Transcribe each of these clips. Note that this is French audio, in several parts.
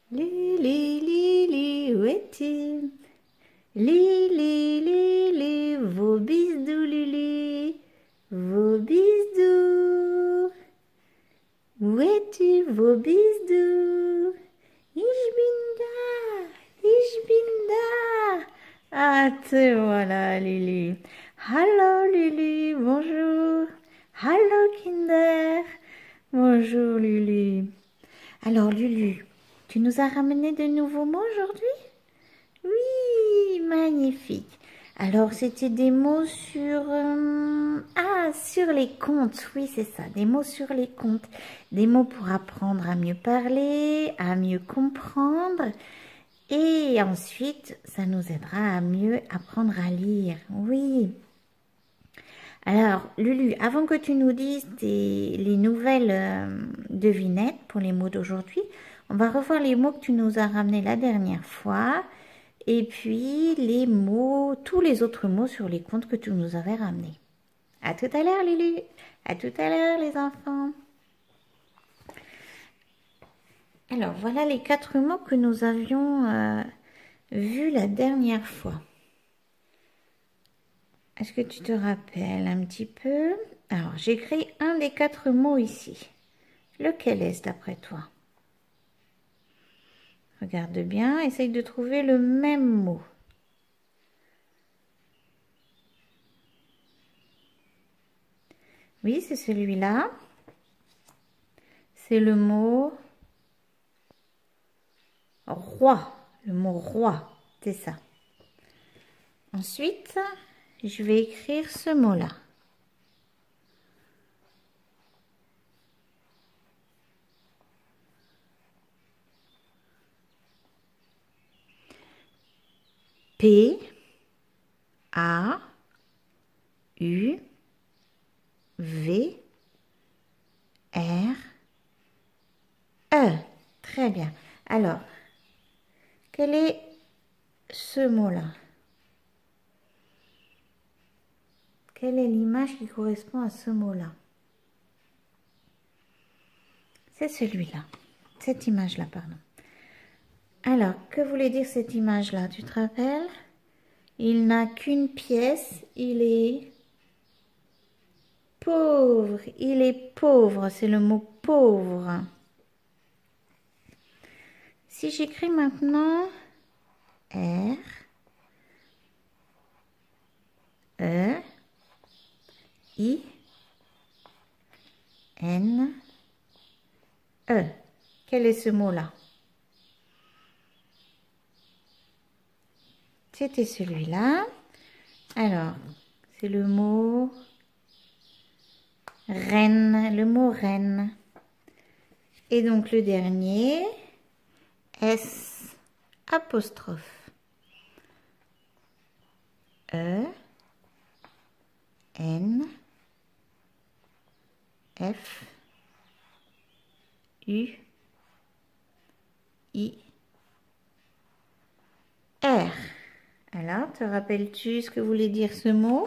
Lili, Lili, où es-tu? Lili, Lili, vos bisous, Lili, vos bisous. Où es-tu, vos bisous? Ich bin da, ich bin da. Ah, te voilà, Lili. Hallo, Lili, bonjour. Hallo, Kinder. Bonjour, Lili. Alors, Lulu, tu nous as ramené de nouveaux mots aujourd'hui? Oui, magnifique. Alors, c'était des mots sur... sur les contes. Oui, c'est ça, des mots sur les contes. Des mots pour apprendre à mieux parler, à mieux comprendre. Et ensuite, ça nous aidera à mieux apprendre à lire. Oui. Alors, Lulu, avant que tu nous dises les nouvelles devinettes pour les mots d'aujourd'hui, on va revoir les mots que tu nous as ramenés la dernière fois. Et puis les mots, tous les autres mots sur les contes que tu nous avais ramenés. À tout à l'heure, Lulu. À tout à l'heure, les enfants. Alors, voilà les 4 mots que nous avions vus la dernière fois. Est-ce que tu te rappelles un petit peu? Alors, j'écris un des 4 mots ici. Lequel est-ce d'après toi? Regarde bien, essaye de trouver le même mot. Oui, c'est celui-là. C'est le mot roi. Le mot roi, c'est ça. Ensuite, je vais écrire ce mot-là. P, A, U, V, R, E. Très bien. Alors, quel est ce mot-là? Quelle est l'image qui correspond à ce mot-là? C'est celui-là. Cette image-là, pardon. Alors, que voulait dire cette image-là? Tu te rappelles? Il n'a qu'une pièce, il est pauvre. Il est pauvre, c'est le mot pauvre. Si j'écris maintenant R, E, I, N, E. Quel est ce mot-là? C'était celui-là. Alors, c'est le mot reine, le mot reine. Et donc le dernier, S apostrophe. E, N, F, U, I, R. Alors, te rappelles-tu ce que voulait dire ce mot?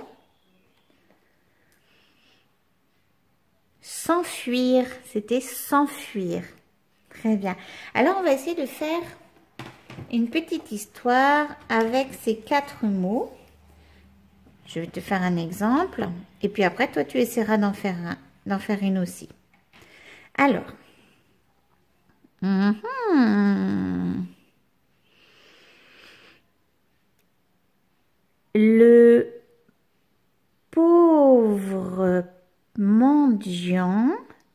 S'enfuir, c'était s'enfuir. Très bien. Alors, on va essayer de faire une petite histoire avec ces 4 mots. Je vais te faire un exemple. Et puis après, toi, tu essaieras d'en faire une aussi. Alors. Le pauvre mendiant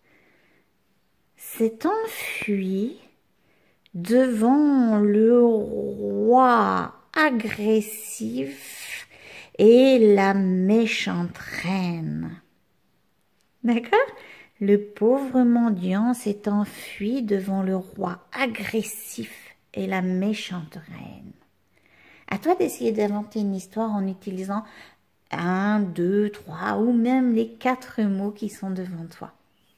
s'est enfui devant le roi agressif et la méchante reine. D'accord? Le pauvre mendiant s'est enfui devant le roi agressif et la méchante reine. À toi d'essayer d'inventer une histoire en utilisant 1, 2, 3 ou même les 4 mots qui sont devant toi.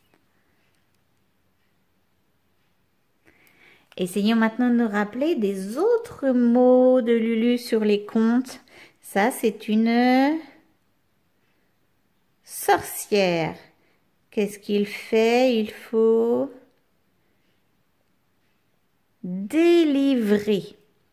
Essayons maintenant de nous rappeler des autres mots de Lulu sur les contes. Ça, c'est une sorcière. Qu'est-ce qu'il fait? Il faut délivrer.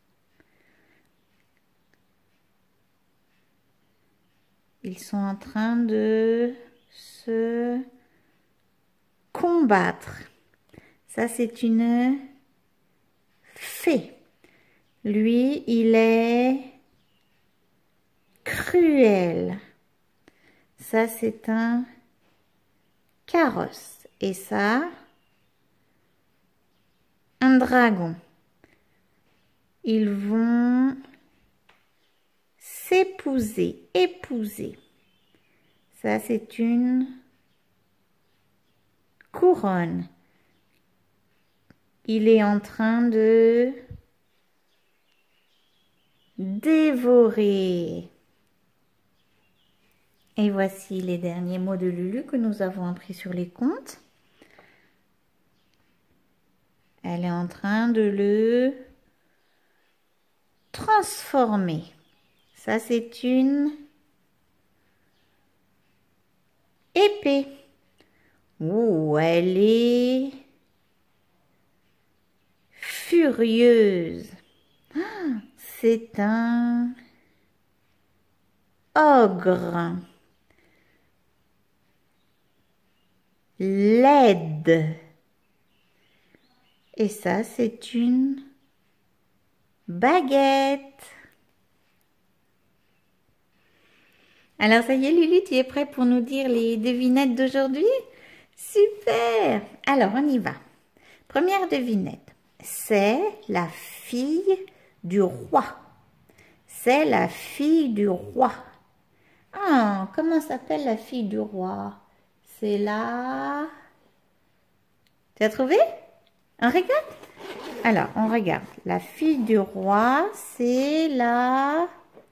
Ils sont en train de se combattre. Ça, c'est une fée. Lui, il est cruel. Ça, c'est un carrosse. Et ça, un dragon. Ils vont s'épouser, épouser. Ça, c'est une couronne. Il est en train de dévorer. Et voici les derniers mots de Lulu que nous avons appris sur les contes. Elle est en train de le transformer. Ça, c'est une épée. Ouh, elle est furieuse. C'est un ogre. Laide. Et ça, c'est une baguette. Alors, ça y est, Lulu, tu es prêt pour nous dire les devinettes d'aujourd'hui? Super! Alors, on y va. Première devinette. C'est la fille du roi. C'est la fille du roi. Ah, comment s'appelle la fille du roi? C'est la... Tu as trouvé? On regarde? Alors, on regarde. La fille du roi, c'est la...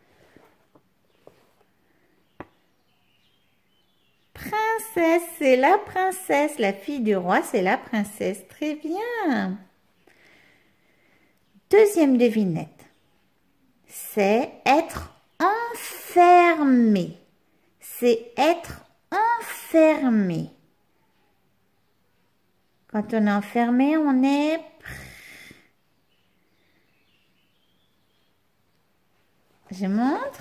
princesse. C'est la princesse. La fille du roi, c'est la princesse. Très bien. Deuxième devinette. C'est être enfermé. C'est être enfermé. Quand on est enfermé, on est... Je montre.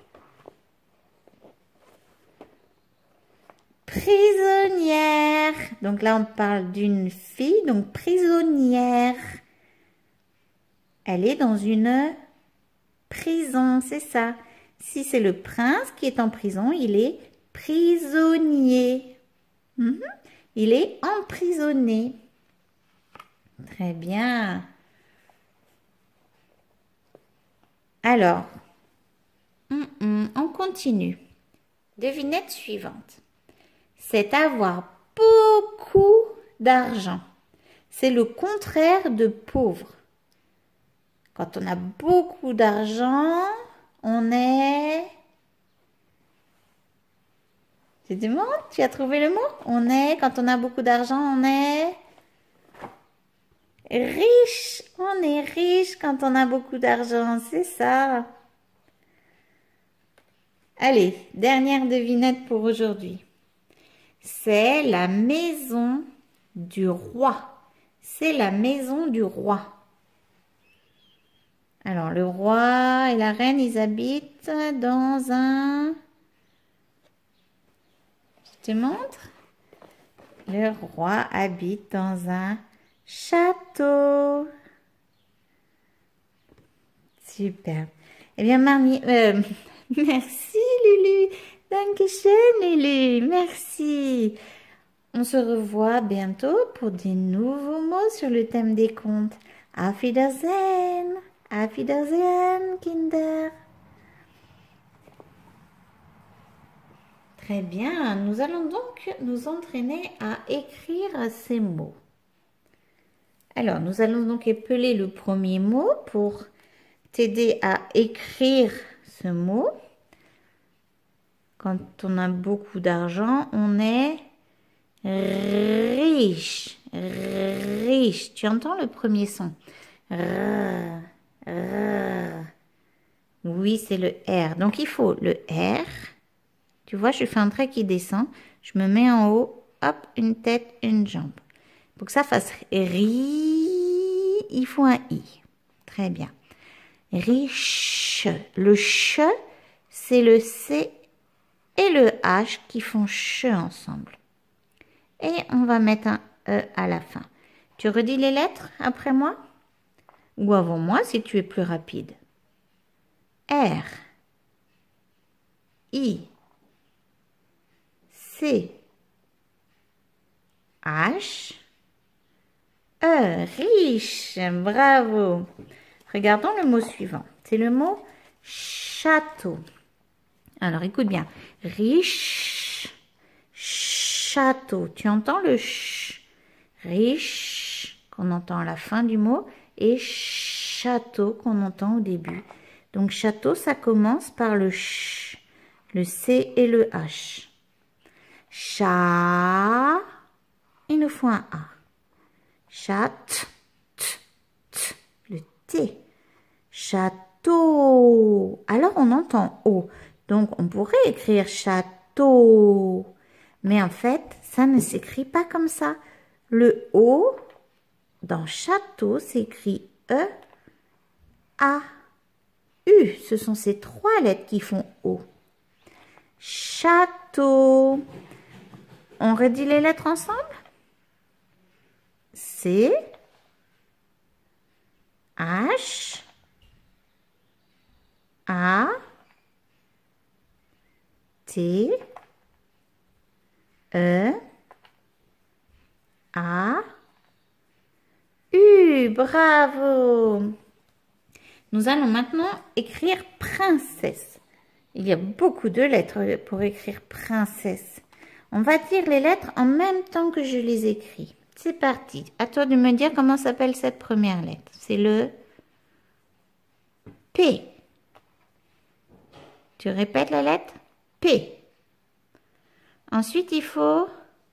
Prisonnière. Donc là, on parle d'une fille, donc prisonnière. Elle est dans une prison, c'est ça. Si c'est le prince qui est en prison, il est prisonnier. Il est emprisonné. Très bien. Alors, on continue. Devinette suivante. C'est avoir beaucoup d'argent. C'est le contraire de pauvre. Quand on a beaucoup d'argent, on est... Je te demande, tu as trouvé le mot? On est, quand on a beaucoup d'argent, on est riche. On est riche quand on a beaucoup d'argent, c'est ça. Allez, dernière devinette pour aujourd'hui. C'est la maison du roi. C'est la maison du roi. Alors, le roi et la reine, ils habitent dans un... Je te montre. Le roi habite dans un château. Super. Eh bien, Marnie... merci, Lulu. Dankeschön, Lulu. Merci. On se revoit bientôt pour des nouveaux mots sur le thème des contes. Auf Wiedersehen. Auf Wiedersehen, Kinder. Très bien, nous allons donc nous entraîner à écrire ces mots. Alors, nous allons donc épeler le premier mot pour t'aider à écrire ce mot. Quand on a beaucoup d'argent, on est riche. Riche. Tu entends le premier son? Oui, c'est le R. Donc, il faut le R. Tu vois, je fais un trait qui descend. Je me mets en haut. Hop, une tête, une jambe. Pour que ça fasse ri, il faut un I. Très bien. Riche. Le ch, c'est le C et le H qui font che ensemble. Et on va mettre un E à la fin. Tu redis les lettres après moi? Ou avant moi si tu es plus rapide. R, I, C, H, E. Riche, bravo. Regardons le mot suivant. C'est le mot château. Alors écoute bien. Riche, château. Tu entends le ch. Riche, qu'on entend à la fin du mot, et château qu'on entend au début. Donc château, ça commence par le ch, le C et le H. Chat, il nous faut un A. Chat, t, le T. Château. Alors on entend O. Donc on pourrait écrire château. Mais en fait, ça ne s'écrit pas comme ça. Le O dans château s'écrit E, A, U. Ce sont ces trois lettres qui font O. Château. On redit les lettres ensemble? C, H, A, T, E, A, U. Bravo! Nous allons maintenant écrire princesse. Il y a beaucoup de lettres pour écrire princesse. On va dire les lettres en même temps que je les écris. C'est parti. À toi de me dire comment s'appelle cette première lettre. C'est le P. Tu répètes la lettre P. Ensuite, il faut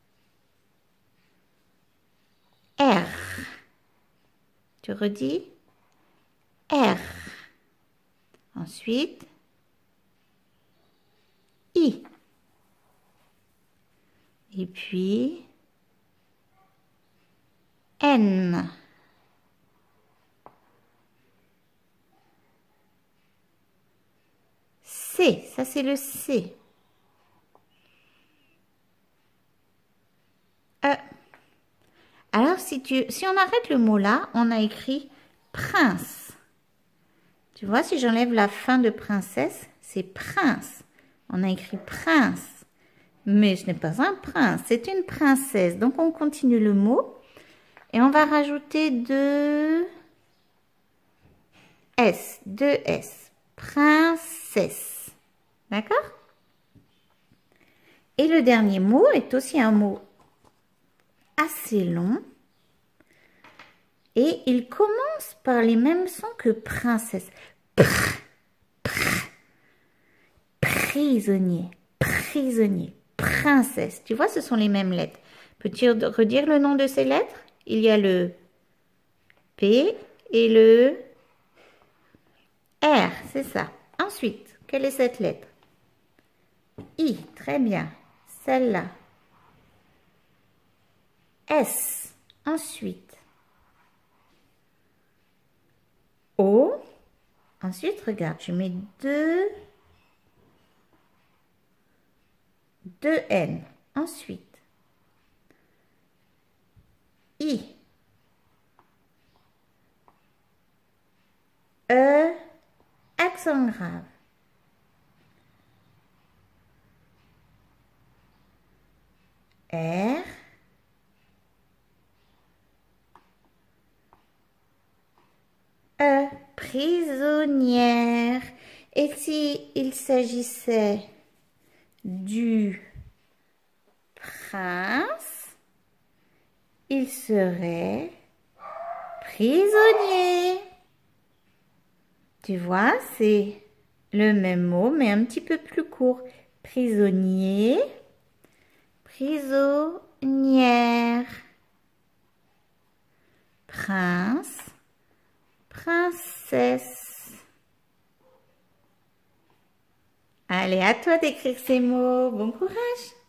R. Tu redis R. Ensuite, I. Et puis, N. C, ça c'est le C. E. Alors, si on arrête le mot là, on a écrit prince. Tu vois, si j'enlève la fin de princesse, c'est prince. On a écrit prince. Mais ce n'est pas un prince, c'est une princesse. Donc, on continue le mot. Et on va rajouter deux S. Deux S. Princesse. D'accord? Et le dernier mot est aussi un mot assez long. Et il commence par les mêmes sons que princesse. Prisonnier. Prisonnier. Princesse. Tu vois, ce sont les mêmes lettres. Peux-tu redire le nom de ces lettres? Il y a le P et le R, c'est ça. Ensuite, quelle est cette lettre? I, très bien. Celle-là. S. Ensuite. O. Ensuite, regarde, je mets deux N. Ensuite. I. E. Accent grave. R. E. Prisonnière. Et si il s'agissait du prince, il serait prisonnier. Tu vois, c'est le même mot, mais un petit peu plus court. Prisonnier, prisonnière. Prince, princesse. Allez, à toi d'écrire ces mots. Bon courage!